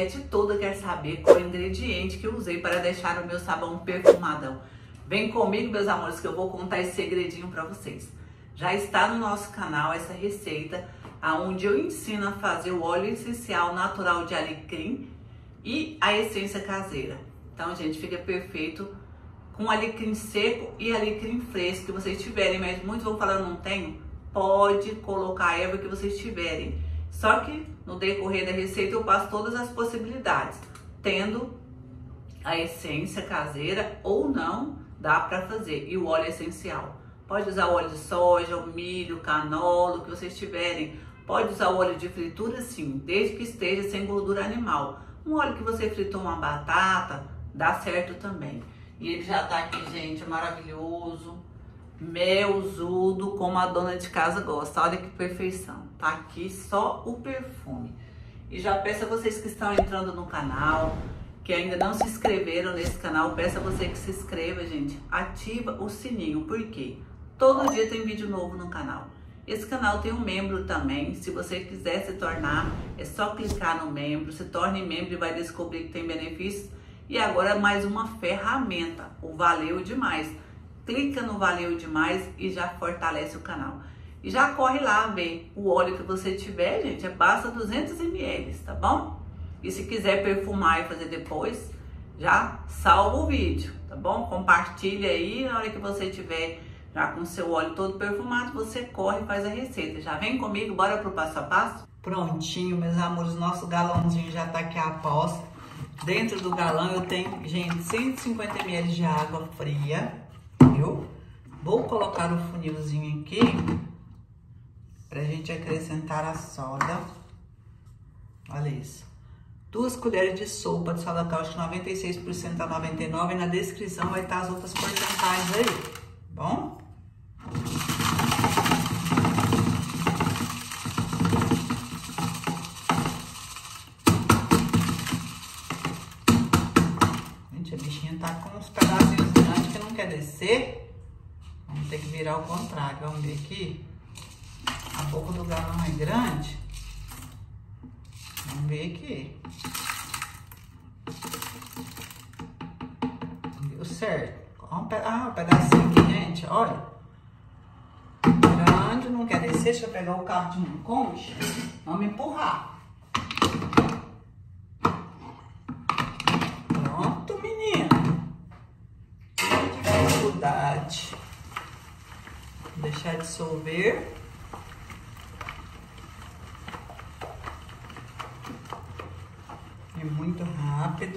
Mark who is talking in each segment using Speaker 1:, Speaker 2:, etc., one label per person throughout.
Speaker 1: mulher de tudo quer saber qual ingrediente que eu usei para deixar o meu sabão perfumadão. Vem comigo, meus amores, que eu vou contar esse segredinho para vocês. Já está no nosso canal essa receita, onde eu ensino a fazer o óleo essencial natural de alecrim e a essência caseira. Então, gente, fica perfeito com alecrim seco e alecrim fresco que vocês tiverem, mas muitos vão falar, eu não tenho. Pode colocar a erva que vocês tiverem. Só que no decorrer da receita eu passo todas as possibilidades. Tendo a essência caseira ou não, dá para fazer. E o óleo essencial. Pode usar óleo de soja, o milho, canola, o que vocês tiverem. Pode usar o óleo de fritura sim, desde que esteja sem gordura animal. Um óleo que você fritou uma batata, dá certo também. E ele já tá aqui, gente, maravilhoso. Melzudo, como a dona de casa gosta. Olha que perfeição. Tá aqui só o perfume. E já peço a vocês que estão entrando no canal, que ainda não se inscreveram nesse canal, peço a você que se inscreva, gente. Ativa o sininho, porque todo dia tem vídeo novo no canal. Esse canal tem um membro também. Se você quiser se tornar, é só clicar no membro. Se torne membro e vai descobrir que tem benefícios. E agora mais uma ferramenta, o Valeu Demais. Clica no Valeu Demais e já fortalece o canal. E já corre lá ver o óleo que você tiver, gente, basta 200 ml, tá bom? E se quiser perfumar e fazer depois, já salva o vídeo, tá bom? Compartilha aí, na hora que você tiver já com o seu óleo todo perfumado, você corre e faz a receita. Já vem comigo, bora pro passo a passo? Prontinho, meus amores, nosso galãozinho já tá aqui a posta. Dentro do galão eu tenho, gente, 150 ml de água fria. Eu vou colocar o funilzinho aqui pra gente acrescentar a soda. Olha isso. 2 colheres de sopa de soda cáustica 96% a 99%. E na descrição vai estar as outras porcentagens aí, bom? Gente, a bichinha tá com uns pedacinhos grandes que não quer descer. Vamos ter que virar ao contrário. Vamos ver aqui. A boca do galão é grande. Vamos ver aqui. Deu certo. Um pedacinho aqui, gente. Olha. Grande, não quer descer. Deixa eu pegar o cabo de um conche. Vamos empurrar. Pronto, menina. Que dificuldade. Deixar dissolver. É muito rápido.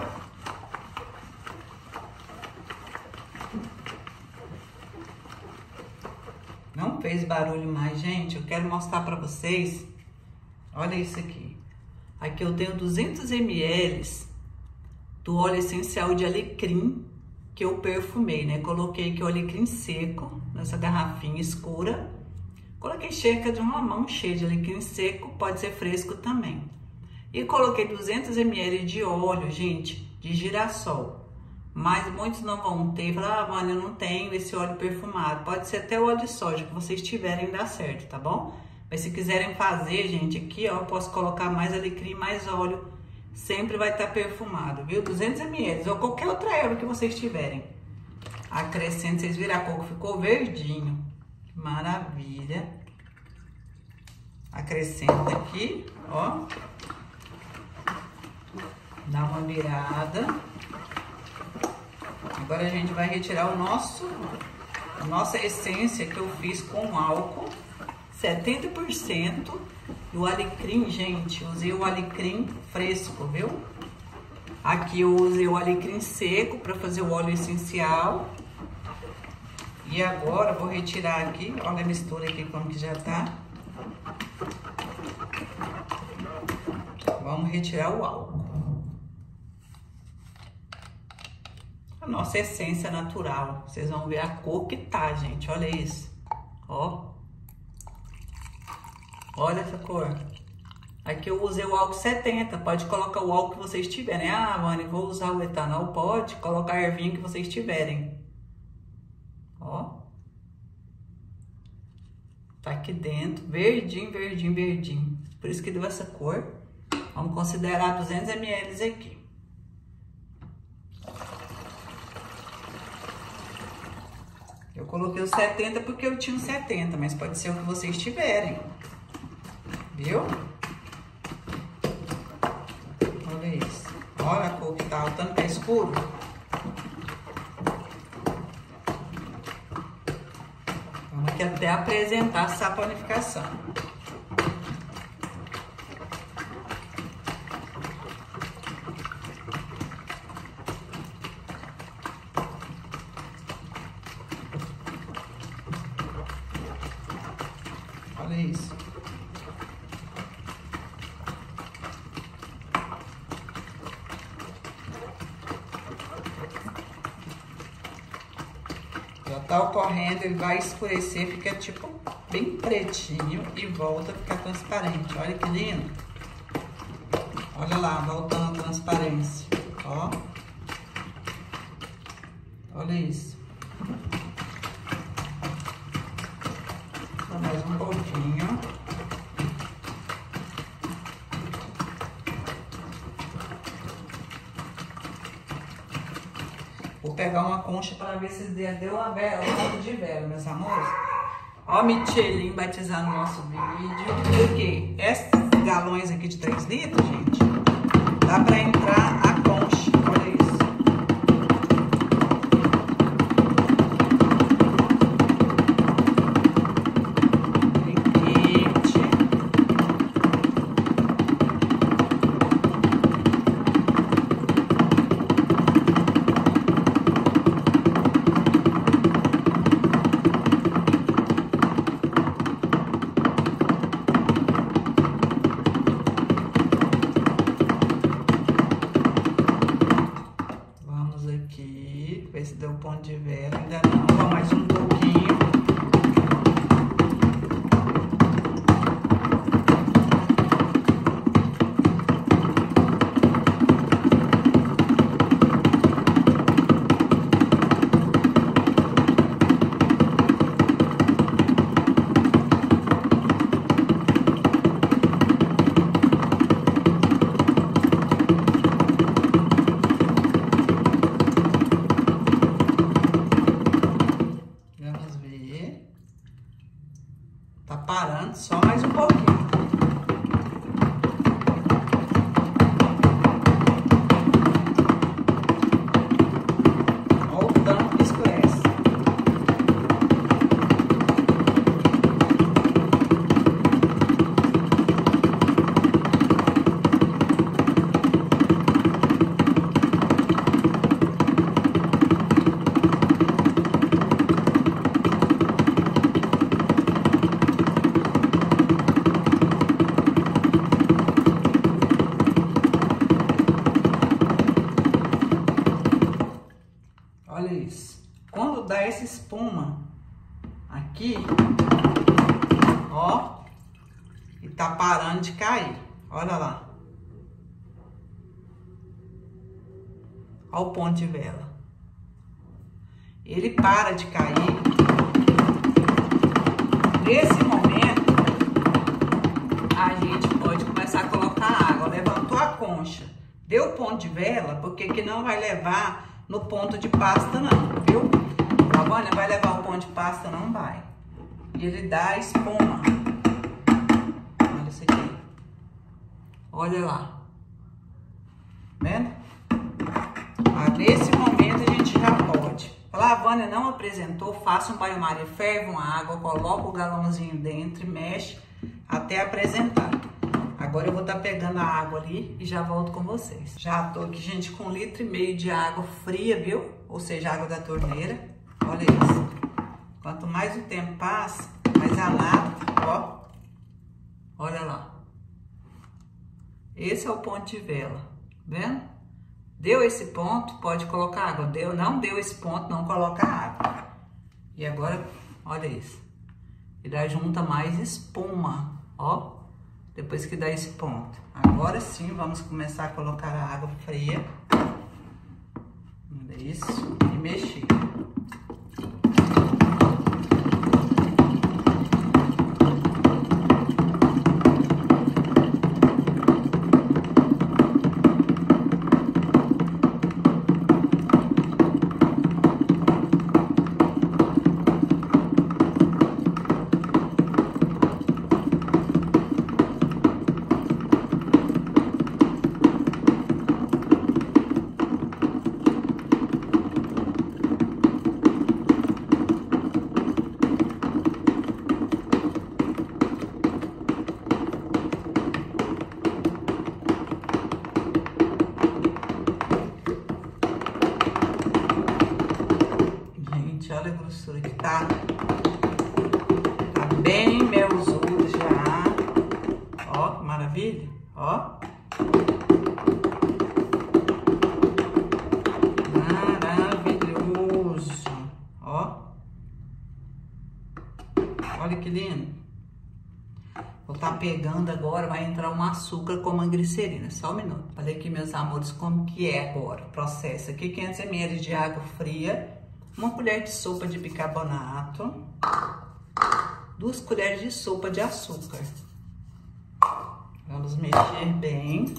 Speaker 1: Não fez barulho mais, gente. Eu quero mostrar pra vocês. Olha isso aqui. Aqui eu tenho 200 ml do óleo essencial de alecrim que eu perfumei, né? Coloquei aqui o alecrim seco nessa garrafinha escura. Coloquei cerca de uma mão cheia de alecrim seco, pode ser fresco também. E coloquei 200 ml de óleo, gente, de girassol. Mas muitos não vão ter. Falar, mano, eu não tenho esse óleo perfumado. Pode ser até o óleo de soja que vocês tiverem, dá certo, tá bom? Mas se quiserem fazer, gente, aqui, ó, eu posso colocar mais alecrim, mais óleo. Sempre vai estar perfumado, viu? 200 ml ou qualquer outra erva que vocês tiverem. Acrescento, vocês viram a cor que ficou verdinho. Maravilha. Acrescenta aqui, ó. Dá uma virada. Agora a gente vai retirar a nossa essência que eu fiz com álcool. 70%. E o alecrim, gente, usei o alecrim fresco, viu? Aqui eu usei o alecrim seco para fazer o óleo essencial. E agora eu vou retirar aqui, olha a mistura aqui como que já tá. Vamos retirar o álcool. A nossa essência natural. Vocês vão ver a cor que tá, gente. Olha isso. Ó. Olha essa cor. Aqui eu usei o álcool 70. Pode colocar o álcool que vocês tiverem. Ah, Vani, vou usar o etanol. Pode colocar a ervinha que vocês tiverem. Ó. Tá aqui dentro. Verdinho, verdinho, verdinho. Por isso que deu essa cor. Vamos considerar 200 ml aqui. Eu coloquei os 70 porque eu tinha os 70, mas pode ser o que vocês tiverem. Viu? Olha isso. Olha a cor que tá, o tanto que é escuro. Vamos aqui até apresentar a saponificação. Olha isso. Já tá ocorrendo, ele vai escurecer, fica tipo bem pretinho e volta a ficar transparente. Olha que lindo. Olha lá, voltando a transparência. Ó. Olha isso. Mais um pouquinho. Vou pegar uma concha para ver se deu uma vela, um pouco de vela, meus amores. Ó, Michelin batizando o nosso vídeo. Por quê? Esses galões aqui de 3 litros, gente, dá para entrar a concha. Olha isso. Ver se deu ponto de vela. Ainda não, vou mais um pouquinho. Tá parando, só mais um pouquinho. Olha o tanto que escurece. Olha isso. Quando dá essa espuma aqui, ó, e tá parando de cair. Olha lá. Olha o ponto de vela. Ele para de cair. Nesse momento, a gente pode começar a colocar água. Levantou a concha, deu ponto de vela, porque que não vai levar no ponto de pasta não, viu? A Vânia vai levar o ponto de pasta, não vai. E ele dá espuma. Olha isso aqui. Olha lá. Vendo? Ah, nesse momento a gente já pode. A Vânia não apresentou, faça um banho-maria, ferve uma água, coloca o galãozinho dentro e mexe até apresentar. Agora eu vou estar pegando a água ali e já volto com vocês. Já tô aqui, gente, com 1,5 litro de água fria, viu? Ou seja, água da torneira. Olha isso. Quanto mais o tempo passa, mais a nata, ó. Olha lá. Esse é o ponto de vela, vendo? Deu esse ponto, pode colocar água. Não deu esse ponto, não coloca água. E agora, olha isso. E daí junta mais espuma, ó. Depois que dá esse ponto. Agora sim, vamos começar a colocar a água fria. Isso. E mexer. tá bem melzudo já. Ó, que maravilha, ó. Maravilhoso, ó. Olha que lindo. Vou tá pegando agora, vai entrar um açúcar com a glicerina, só um minuto. Olha aqui, meus amores, como que é agora o processo. Aqui 500 ml de água fria, uma colher de sopa de bicarbonato, 2 colheres de sopa de açúcar. Vamos mexer bem.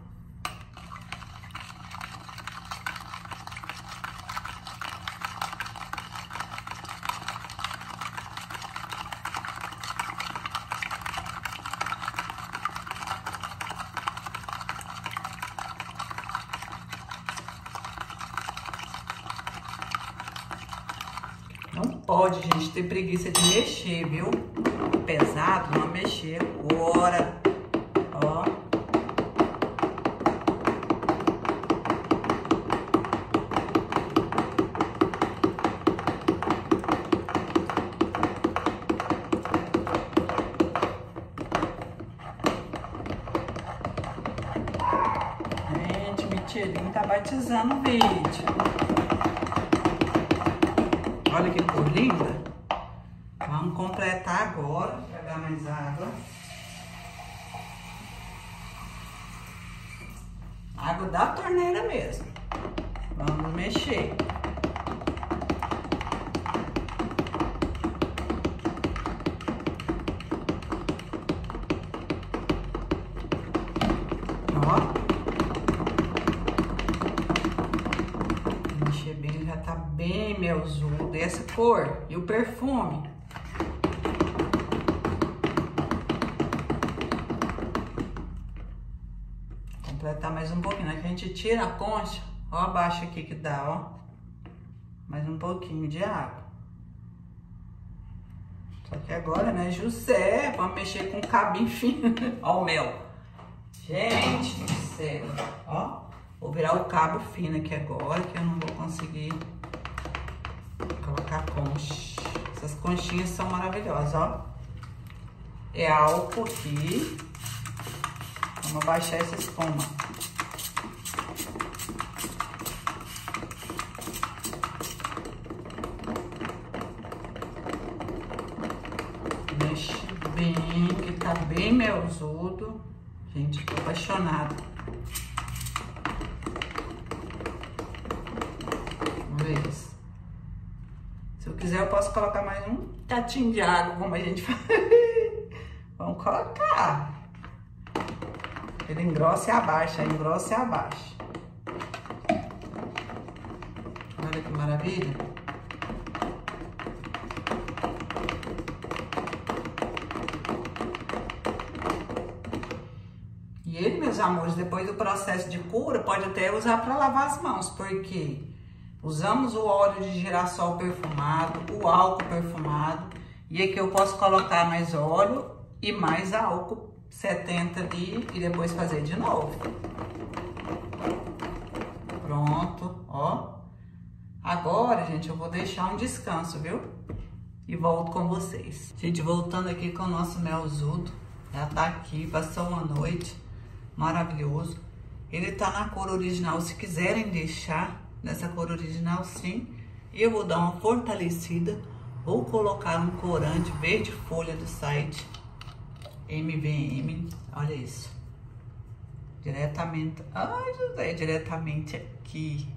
Speaker 1: Não pode, gente, ter preguiça de mexer, viu? Pesado, não mexer agora. Ó. Gente, Michelin tá batizando o vídeo. Olha que cor linda. Vamos completar agora. Pegar mais água. Água da torneira mesmo. Vamos mexer. Ó. Mexer bem, já tá bem melzudo. Essa cor e o perfume. Completar mais um pouquinho, né? Que a gente tira a concha, ó abaixo aqui que dá, ó. Mais um pouquinho de água. Só que agora, né, José, vamos mexer com o cabinho fino. Ó o mel. Gente do céu, ó. Vou virar o cabo fino aqui agora, que eu não vou conseguir colocar concha. Essas conchinhas são maravilhosas, ó. É álcool aqui. Vamos abaixar essa espuma. Mexe bem, que tá bem melzudo. Gente, tô apaixonada. Vamos ver isso. Se eu quiser, eu posso colocar mais um tatinho de água, como a gente faz. Vamos colocar. Ele engrossa e abaixa, engrossa e abaixa. Olha que maravilha. E ele, meus amores, depois do processo de cura, pode até usar para lavar as mãos, porque usamos o óleo de girassol perfumado, o álcool perfumado, e aqui eu posso colocar mais óleo e mais álcool 70 ali e depois fazer de novo. Pronto, ó. Agora, gente, eu vou deixar um descanso, viu? E volto com vocês. Gente, voltando aqui com o nosso melzudo. Já tá aqui, passou uma noite. Maravilhoso. Ele tá na cor original, se quiserem deixar nessa cor original, sim. Eu vou dar uma fortalecida. Vou colocar um corante verde folha do site MVM, olha isso, diretamente, ai José, diretamente aqui,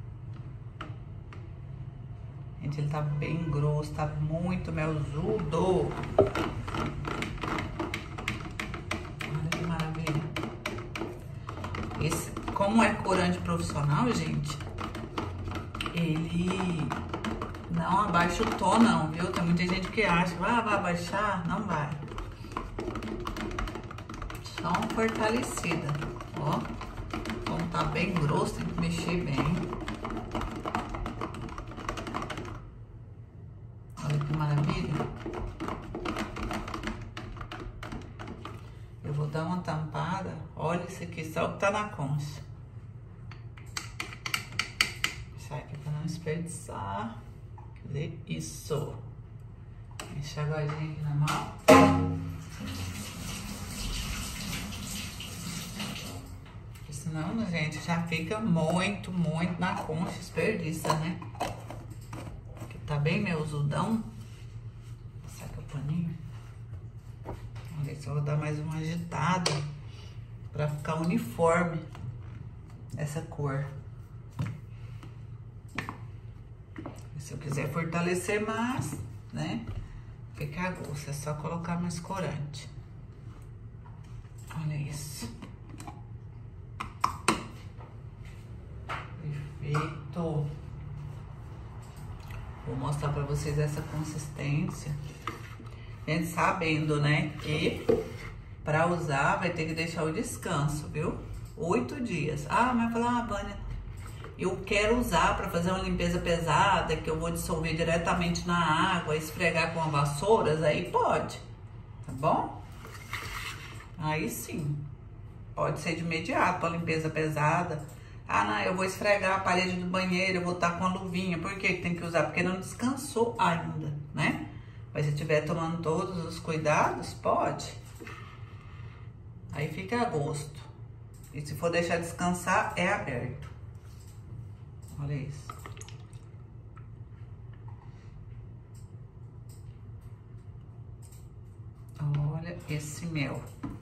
Speaker 1: gente, ele tá bem grosso, tá muito melzudo, olha que maravilha. Esse, como é corante profissional, gente, ele não abaixa o tom não, viu, tem muita gente que acha, vai abaixar, não vai. Só uma fortalecida, ó. Como tá bem grosso, tem que mexer bem. Olha que maravilha. Eu vou dar uma tampada. Olha isso aqui, só o que tá na concha. Isso aqui pra não desperdiçar. Fazer isso. Enxaguadinha aqui na mão. Porque senão, gente, já fica muito na concha, desperdiça, né? Porque tá bem meusudão. Vou passar aqui o paninho. Vamos ver se eu vou dar mais uma agitada pra ficar uniforme essa cor. E se eu quiser fortalecer mais, né? Fica a gosto, é só colocar mais corante. Olha isso. Perfeito. Vou mostrar pra vocês essa consistência. Gente, sabendo, né, que pra usar vai ter que deixar o descanso, viu? 8 dias. Ah, mas falar, Vânia, eu quero usar pra fazer uma limpeza pesada, que eu vou dissolver diretamente na água, esfregar com a vassouras, aí pode, tá bom? Aí sim, pode ser de imediato a limpeza pesada. Ah, não, eu vou esfregar a parede do banheiro, eu vou estar com a luvinha. Por que tem que usar? Porque não descansou ainda, né? Mas se estiver tomando todos os cuidados, pode. Aí fica a gosto. E se for deixar descansar, é aberto. Olha isso. Olha esse mel.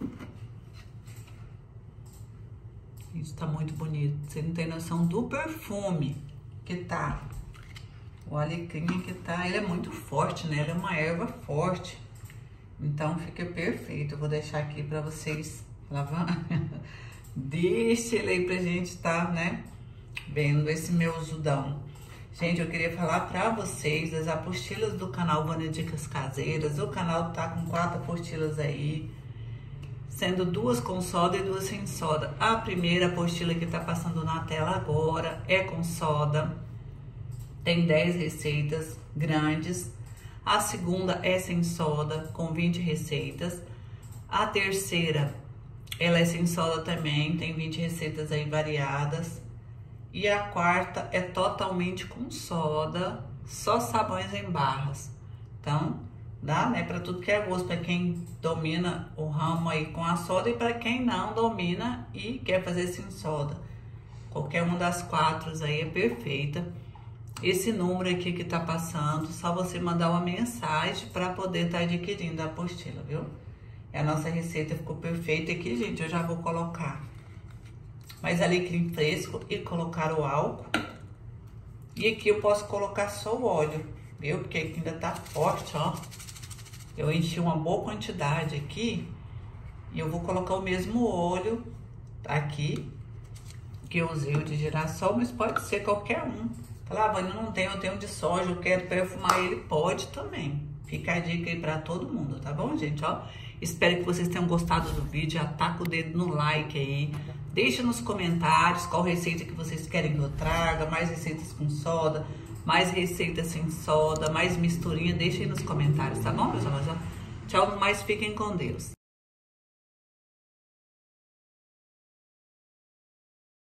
Speaker 1: Isso tá muito bonito. Você não tem noção do perfume que tá. O alecrim que tá, ele é muito forte, né? Ele é uma erva forte. Então fica perfeito. Eu vou deixar aqui pra vocês lavar. Deixa ele aí pra gente tá, né? Vendo esse meusudão. Gente, eu queria falar pra vocês das apostilas do canal Vânia Dicas Caseiras. O canal tá com 4 apostilas aí, sendo 2 com soda e 2 sem soda. A primeira apostila que tá passando na tela agora é com soda. Tem 10 receitas grandes. A segunda é sem soda, com 20 receitas. A terceira, ela é sem soda também, tem 20 receitas aí variadas. E a quarta é totalmente com soda, só sabões em barras. Então, dá, né, para tudo que é gosto, para quem domina o ramo aí com a soda e para quem não domina e quer fazer sem soda. Qualquer uma das 4 aí é perfeita. Esse número aqui que tá passando, só você mandar uma mensagem para poder estar adquirindo a apostila, viu? E a nossa receita ficou perfeita aqui, gente, eu já vou colocar mais alecrim fresco e colocar o álcool. E aqui eu posso colocar só o óleo, viu? Porque aqui ainda tá forte, ó. Eu enchi uma boa quantidade aqui e eu vou colocar o mesmo óleo aqui, que eu usei o de girassol, mas pode ser qualquer um. Falar, Vânia, não tenho, eu tenho de soja, eu quero perfumar ele, pode também. Fica a dica aí pra todo mundo, tá bom, gente? Ó, espero que vocês tenham gostado do vídeo, já taca o dedo no like aí. Deixa nos comentários qual receita que vocês querem que eu traga, mais receitas com soda, mais receitas sem soda, mais misturinha, deixa aí nos comentários, tá bom, meus amores? Tchau, mas fiquem com Deus.